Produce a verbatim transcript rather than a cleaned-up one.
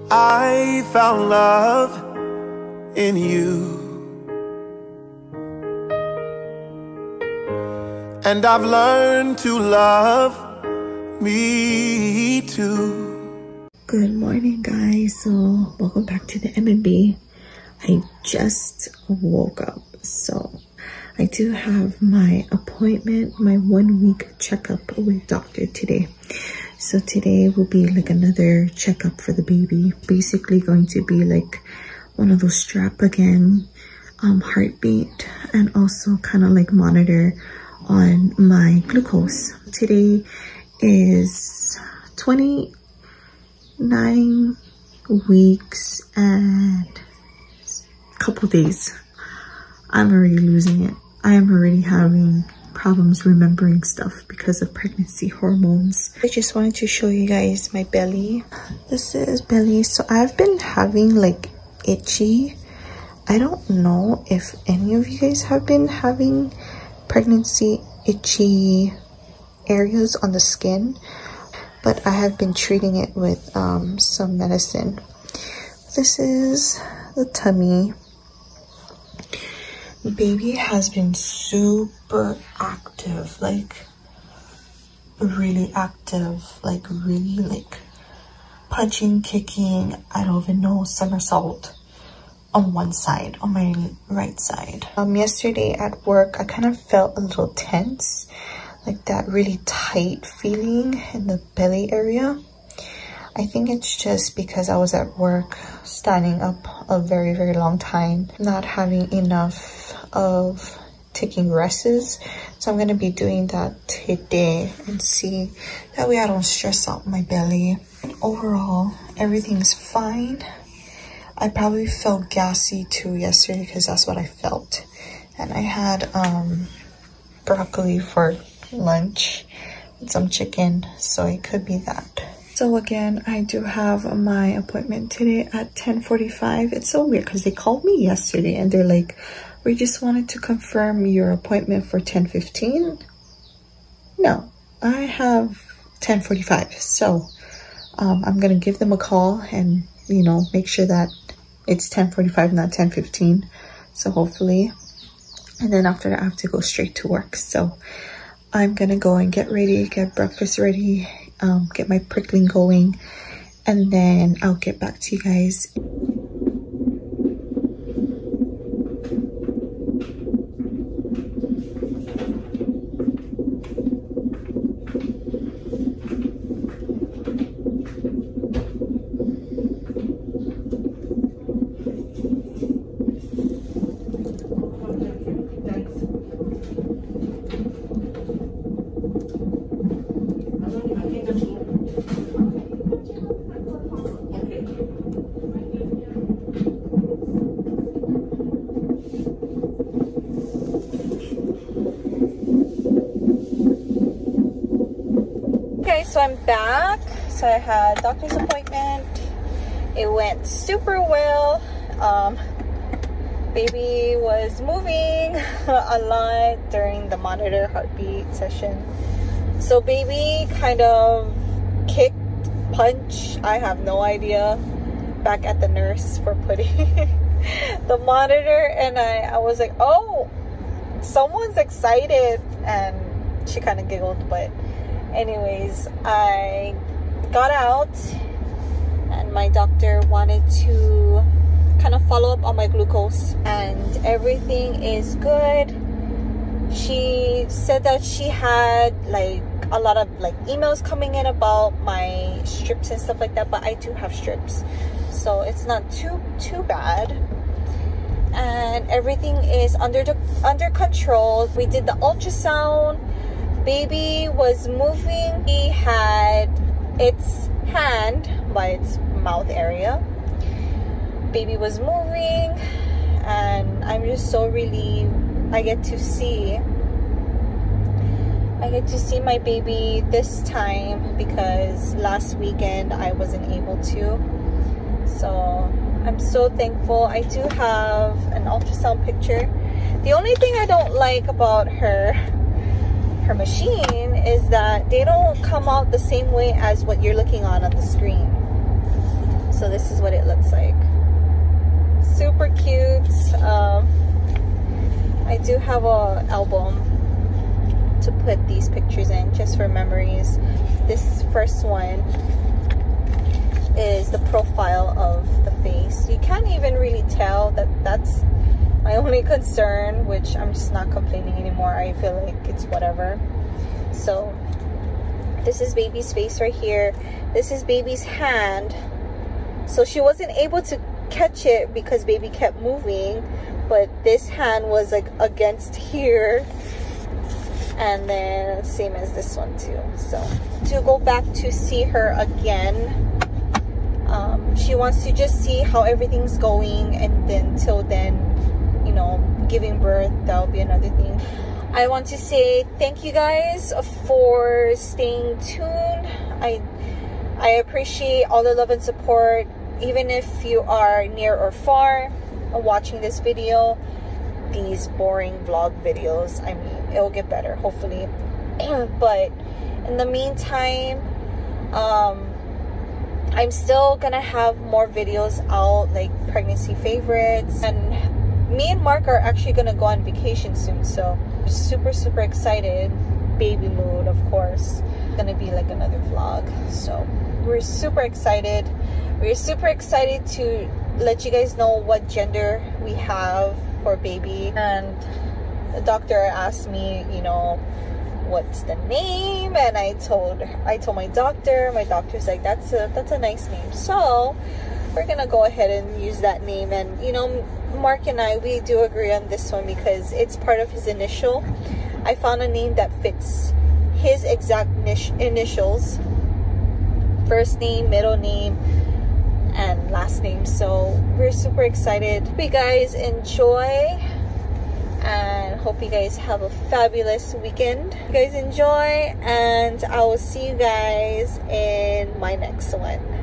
I found love in you, and I've learned to love me too. Good morning, guys. So welcome back to the M and B. I just woke up, so I do have my appointment, my one week checkup with doctor today. So today will be like another checkup for the baby. Basically going to be like one of those strap again, um, heartbeat, and also kind of like monitor on my glucose. Today is twenty-nine weeks and a couple days. I'm already losing it. I am already having problems remembering stuff because of pregnancy hormones. I just wanted to show you guys my belly. This is belly. So I've been having like itchy. I don't know if any of you guys have been having pregnancy itchy areas on the skin, but I have been treating it with um, some medicine. This is the tummy. Baby has been super active, like really active, like really like punching, kicking, I don't even know, somersault on one side, on my right side. Um, yesterday at work, I kind of felt a little tense, like that really tight feeling in the belly area. I think it's just because I was at work standing up a very, very long time, not having enough of taking rests. So I'm going to be doing that today and see that way I don't stress out my belly. Overall, everything's fine. I probably felt gassy too yesterday because that's what I felt. And I had um, broccoli for lunch and some chicken, so it could be that. So again, I do have my appointment today at ten forty-five. It's so weird because they called me yesterday and they're like, we just wanted to confirm your appointment for ten fifteen. No, I have ten forty-five. So um, I'm going to give them a call and, you know, make sure that it's ten forty-five, not ten fifteen. So hopefully, and then after that, I have to go straight to work. So I'm going to go and get ready, get breakfast ready, um, get my prickling going, and then I'll get back to you guys. Okay, so I'm back. So I had doctor's appointment. It went super well. Um, baby was moving a lot during the monitor heartbeat session. So baby kind of kicked, punched, I have no idea, back at the nurse for putting the monitor, and I, I was like, oh, someone's excited, and she kind of giggled, but anyways, I got out and my doctor wanted to kind of follow up on my glucose, and everything is good. She said that she had like a lot of like emails coming in about my strips and stuff like that, but I do have strips, so it's not too too bad, and everything is under the under control. We did the ultrasound. Baby was moving. He had its hand by its mouth area. Baby was moving, and I'm just so relieved I get to see I get to see my baby this time, because last weekend I wasn't able to. So I'm so thankful. I do have an ultrasound picture. The only thing I don't like about her her machine is that they don't come out the same way as what you're looking on on the screen. So this is what it looks like. Super cute. um, I do have a album to put these pictures in just for memories. This first one is the profile of the face. You can't even really tell that that's my only concern, which I'm just not complaining anymore. I feel like it's whatever. So this is baby's face right here. This is baby's hand. So she wasn't able to catch it because baby kept moving, but this hand was like against here, and then same as this one too. So to go back to see her again, um, she wants to just see how everything's going, and then till then, you know, giving birth, that'll be another thing. I want to say thank you guys for staying tuned. I I appreciate all the love and support, even if you are near or far watching this video. These boring vlog videos, I mean, it'll get better hopefully. But in the meantime, um I'm still gonna have more videos out, like pregnancy favorites, and me and Mark are actually gonna go on vacation soon, so super super excited. Baby mood, of course. It's gonna be like another vlog, so we're super excited. We're super excited to let you guys know what gender we have for baby. And the doctor asked me, you know, what's the name, and I told I told my doctor. My doctor's like, that's a that's a nice name, so we're gonna go ahead and use that name. And you know, Mark and I, we do agree on this one because it's part of his initial. I found a name that fits his exact initials, first name, middle name, and last name. So we're super excited. Hope you guys enjoy, and hope you guys have a fabulous weekend. You guys enjoy, and I will see you guys in my next one.